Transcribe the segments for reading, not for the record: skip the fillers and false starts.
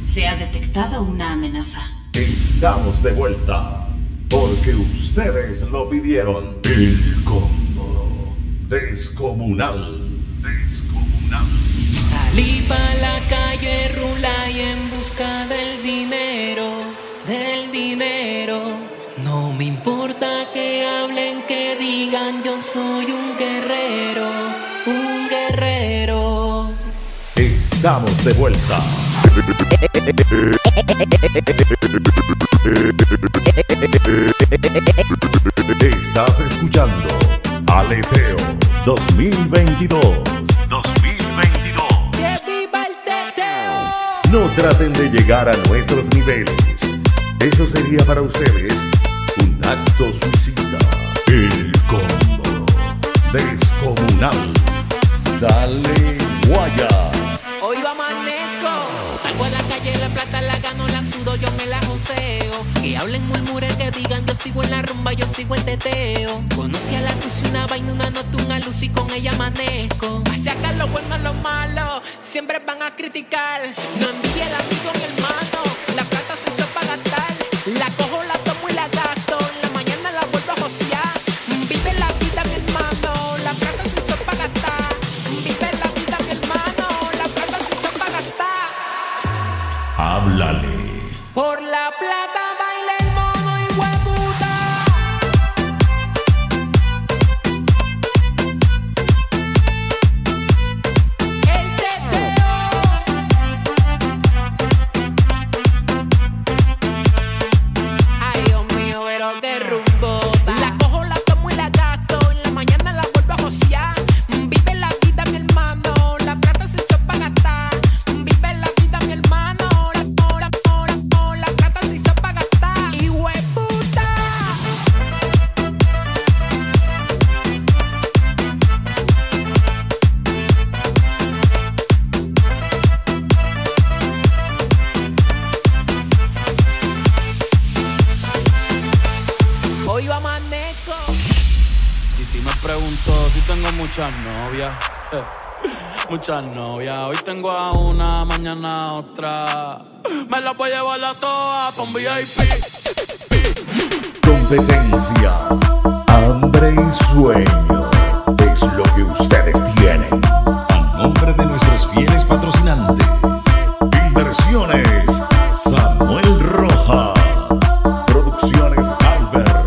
Se ha detectado una amenaza. Estamos de vuelta, porque ustedes lo pidieron. El combo descomunal. Salí pa' la calle, rula y en busca del dinero. No me importa que hablen, que digan, yo soy un guerrero. Estamos de vuelta. Estás escuchando Aleteo 2022. No traten de llegar a nuestros niveles. Eso sería para ustedes un acto suicida. El combo descomunal. Dale guaya. Hoy va maneco. Salgo a la calle, la plata la gano, la sudo, yo me la joseo. Que hablen, murmuren, que digan, yo sigo en la rumba, yo sigo el teteo. Conocí a la luz y una vaina, una nota, una luz y con ella amanezco. Hacia acá lo bueno, lo malo, siempre van a criticar. No envíe el amigo, mi hermano, la plata se hizo para gastar. La cojo, la tomo y la gasto, en la mañana la vuelvo a josear. Vive la vida, mi hermano, la plata se hizo para gastar. Vive la vida, mi hermano, la plata se hizo para gastar. Háblale. Por la plata baila el mono y hueputa. El teteo. Ay, Dios mío, pero qué rumbota. La cojo, la tomo y la gasto, en la mañana la vuelvo a josear. Vive la vida, mi hermano, la plata se hizo para gastar. Vive la vida, mi hermano, la plata se hizo para gastar. Y hueputa. Hoy va maneco. Y si me pregunto si tengo muchas novias, muchas novias. Hoy tengo a una, mañana a otra. Me la voy a llevar a todas pa' un VIP. Competencia, hambre y sueño es lo que ustedes tienen. A nombre de nuestros fieles patrocinantes, Inversiones Samuel Rojas, Producciones Albert,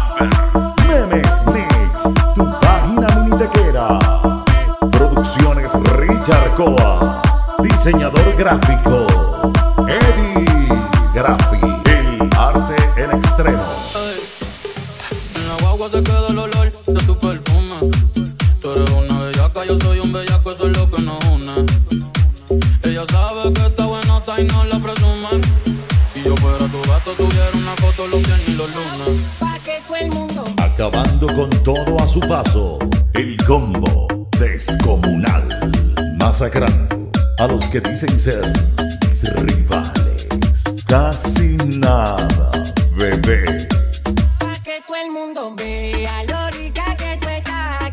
Memes Mix, tu página minitequera, Producciones Richard Coa, diseñador gráfico, Eddie Graphi, el arte en extremo. En la guagua se queda el olor de tu perfume. Tú eres una bellaca, yo soy un bellaco, eso es lo que nos une. Ella sabe que está buenota y no la presume. Si yo fuera tu gato, tuviera una foto los viernes y los lunes. Pa' que todo el mundo. Acabando con todo a su paso, el combo descomunal, masacrando a los que dicen ser mis rivales. Casi nada, bebé. Pa' que todo el mundo vea lo rica que tú estás,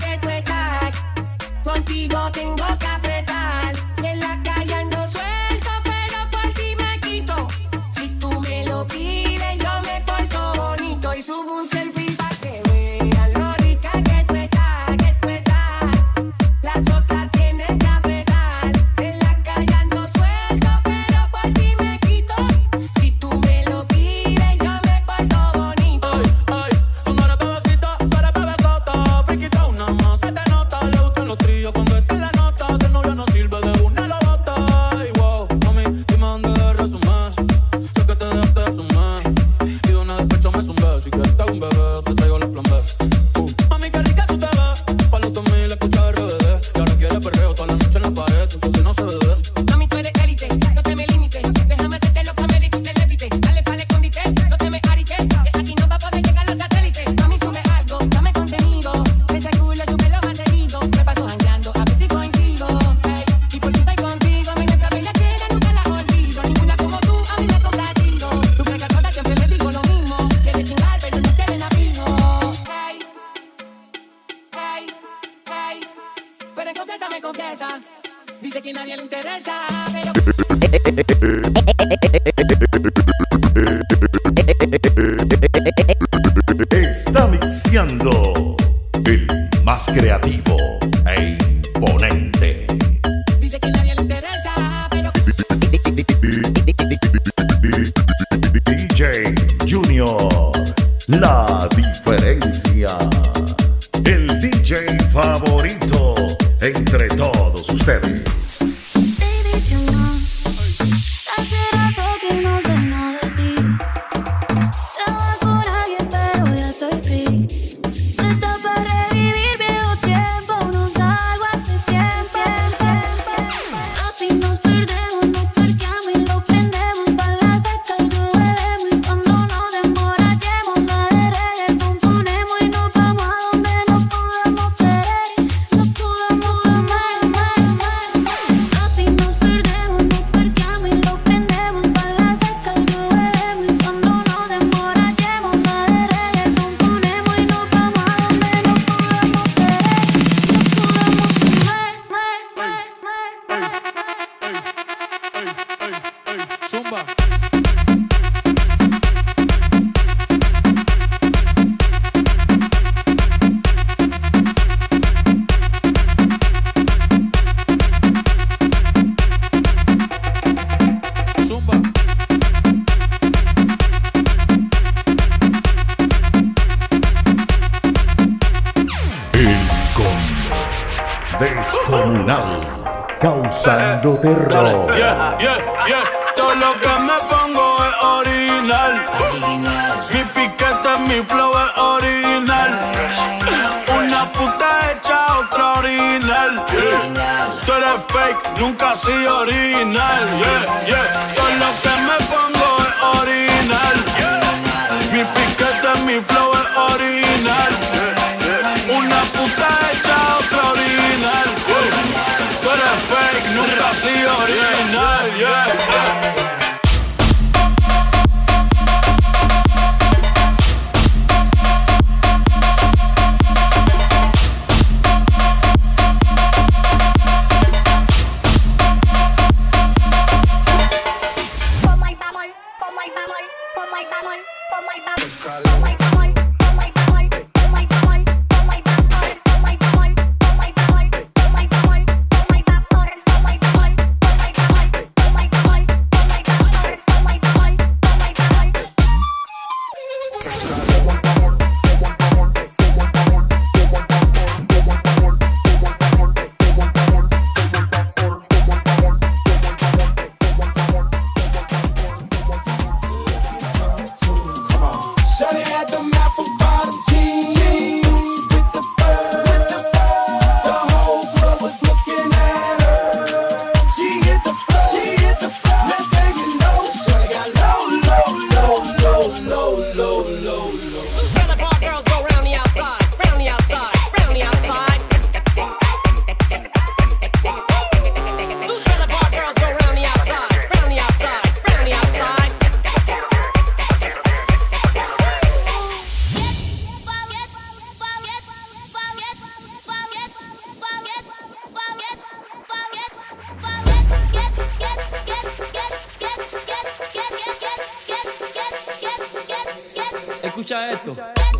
Contigo tengo que apretar. En la calle ando suelto, pero por ti me quito. Si tú me lo pides, yo me porto bonito y subo un selfie pa' que vean lo rica que tú estás, Las otras tienen que apretar. En la calle ando suelto, pero por ti me quito. Si tú me lo pides, yo me porto bonito. Ay, tú no eres bebecita, tú eres bebesota. Friquita una más, se te nota. Le gustan los tríos cuando está en la nota. Si el novio no sirve, de una lo bota. Ay, wow, mami, dime dónde de resumir. Sé que te dejaste de sumar. Y de una despecho me zumbé. Si quieres te hago un bebé, te traigo la plan B. Mami, qué rica tú te ves. Pa' los 2000 escucha RBD. Y ahora quiere perreo toda la noche en la pared. Entonces no se bebe. Mami, tú eres élite, no te me limites. Déjame hacerte los papeles y tú te levite. Dale pa'l escondite, no te me arites. Que aquí no va a poder llegar los satélites. Mami, sube algo, dame contenido. Ese culo sube lo más seguido. Me paso jangueando, a ver si coincido. Hey, y por si estoy contigo, mi nuestra bellaquera nunca la olvido. Ninguna como tú, a mí me ha complacido. Tú crees que a todas siempre le digo lo mismo. Quieres chingar, pero no te ven amigo. Hey, pero en confianza me confiesa. Dice que a nadie le interesa, pero Está mixeando el más creativo e imponente. Dice que nadie le interesa, pero DJ Junior, la diferencia. El DJ favorito entre todos ustedes. Baby, que no, hace rato que no sé nada de ti. Estaba con alguien pero ya estoy free. No está para revivir viejo tiempo, no salgo hace tiempo. Papi, nos perdemos, nos parqueamos y lo prendemos. Pa' la seca algo bebemos y cuando nos emborrachemos la de reggaetón ponemos y nos vamos a donde nos podamos querer, nos podamos amar. Papi, nos perdemos, nos parqueamos y lo prendemos. Pa' la seca algo bebemos y cuando nos emborrachemos la de reggaetón ponemos y nos vamos a donde nos podamos querer, nos podamos amar. Zumba. Zumba. El combo descomunal, causando terror. Yeah. Todo lo que me pongo es original. Mi piquete, mi flow es original. Una puta hecha, otra original. Tú eres fake, nunca has sido original. Todo lo que me pongo es original. Mi piquete, mi flow es original. Una puta hecha, otra original. Tú eres fake, nunca has sido original. Escucha esto.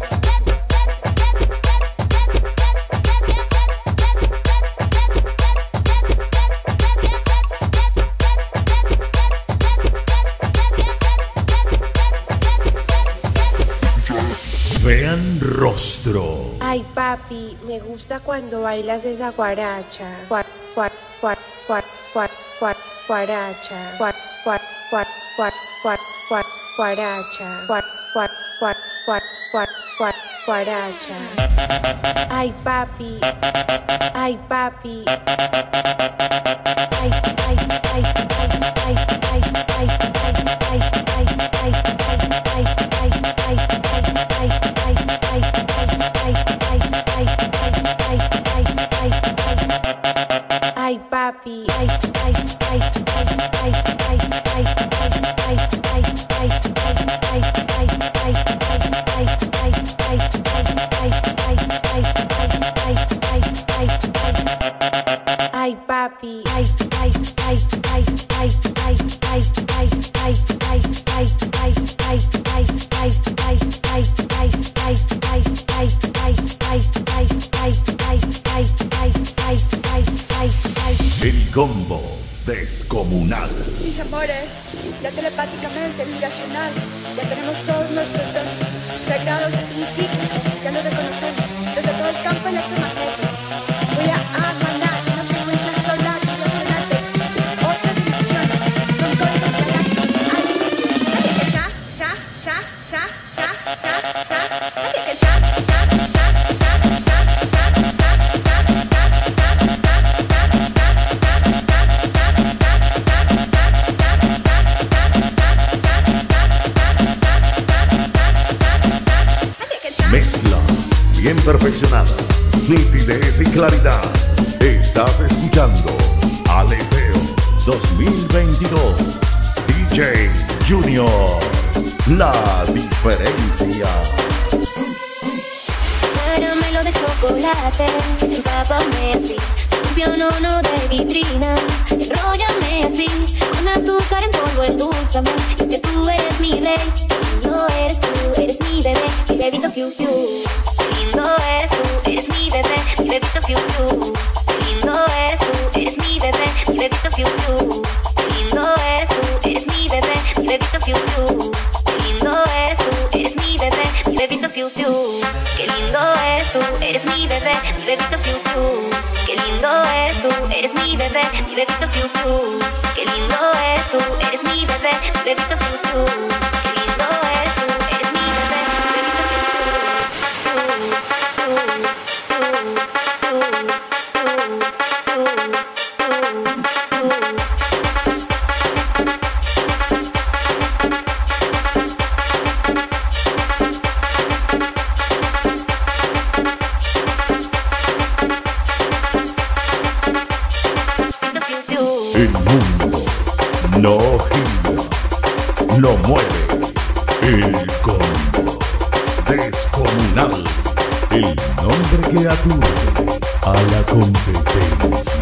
Vean rostro. Ay, papi, me gusta cuando bailas esa guaracha. Guaracha. Guaracha. Ay, papi. Ay, papi. Ay, papi. Ay, combo descomunal. Mis amores, ya telepáticamente, vibracional, ya tenemos todos nuestros dones sagrados in situ, ya lo reconocemos desde todo el campo electromagnético. Voy a emanar una frecuencia solar vibracional de otras dimensiones, son códigos galácticos. Así que ya, así que ya. Mezcla bien perfeccionada, nitidez y claridad. Estás escuchando Aleteo 2022. DJ Junior, la diferencia. Caramelo de chocolate, empápame así. Piano de vitrina, enróllame así. Con azúcar en polvo, endulzame. Es que tú eres mi rey. No eres tú, eres mi bebé, mi bebito fiu fiu. Lindo eres tú, eres mi bebé, mi bebito fiu fiu. Lindo eres tú, eres mi bebé, mi bebito fiu fiu. Lindo eres tú, eres mi bebé, mi bebito fiu fiu. Lindo eres tú, eres mi bebé, mi bebito fiu fiu. Qué lindo eres tú, eres mi bebé, mi bebito fiu fiu. Qué lindo eres tú, eres mi bebé, mi bebito fiu fiu. Qué lindo eres tú, eres mi bebé, mi bebito fiu fiu. Qué lindo eres tú, eres mi bebé, mi bebito El mundo no gira, lo mueve el combo descomunal. El nombre que aturde a la competencia.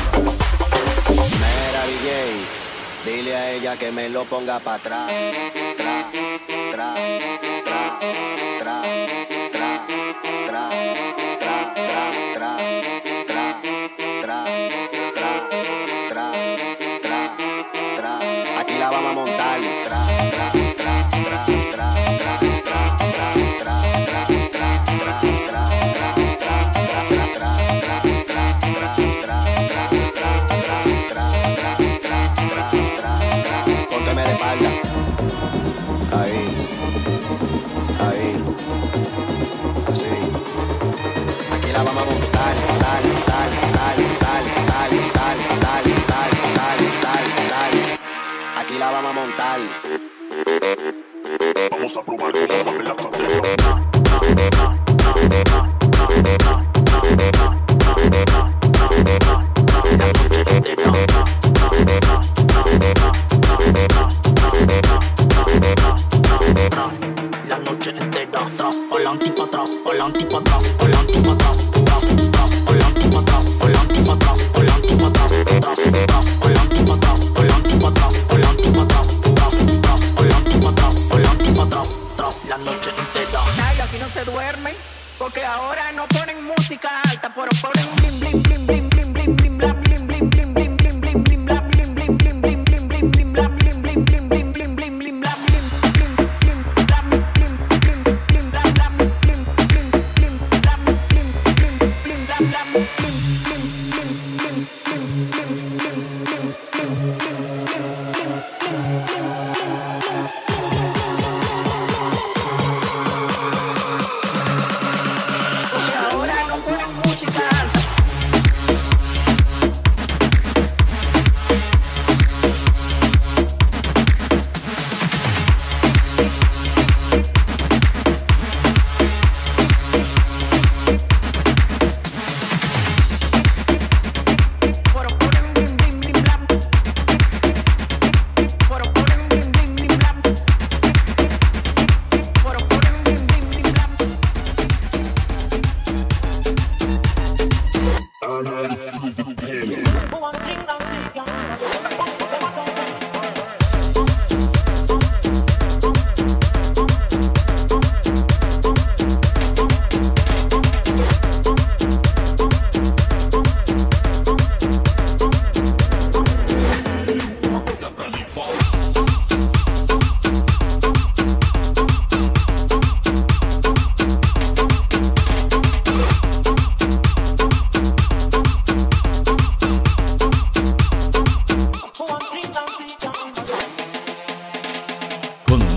Mira, DJ, dile a ella que me lo ponga para atrás. Tra, tra, tra, tra, tra, tra, tra, tra, tra, tra, tra, tra, tra. Aquí la vamos a montar. Tra, tra, tra, tra, tra, tra, tra, tra, tra, pónteme de espalda. Ahí, ahí, así. Aquí la vamos a montar. Dale, dale, dale, dale, dale, dale, dale, dale, dale, dale, dale. Aquí la vamos a montar. Vamos a probar cómo mueve la cadera. La noche entera, tras, pa'lante y pa' atrás, pa'lante y pa' atrás, pa'lante y pa' atrás, tras, tras, pa'lante y pa' atrás, pa'lante y pa' atrás, pa'lante y pa' atrás, tras, tras, pa'lante y pa' atrás, pa'lante y pa' atrás, pa'lante y pa' atrás, tras, tras, pa'lante y pa' atrás, pa'lante y pa' atrás, tras, la noche entera. Ay, aquí no se duerme, porque ahora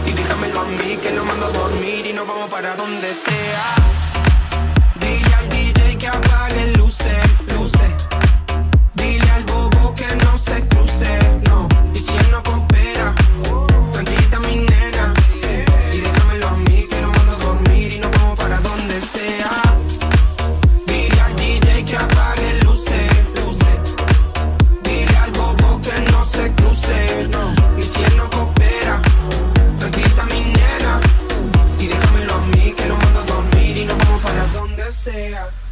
Y déjamelo a mí que lo mando a dormir y nos vamos para donde sea. Dile al DJ que apague luces, luces. Dile al bobo que no se cruce, no. Y si él no coopera, tranquilita mi nena. Y déjamelo a mí que lo mando a dormir y nos vamos para donde sea. Dile al DJ que apague luces, luces. Dile al bobo que no se cruce, no. Y si él no coopera, tranquilita mi nena. Y déjamelo a mí que lo mando a dormir y nos vamos para donde sea.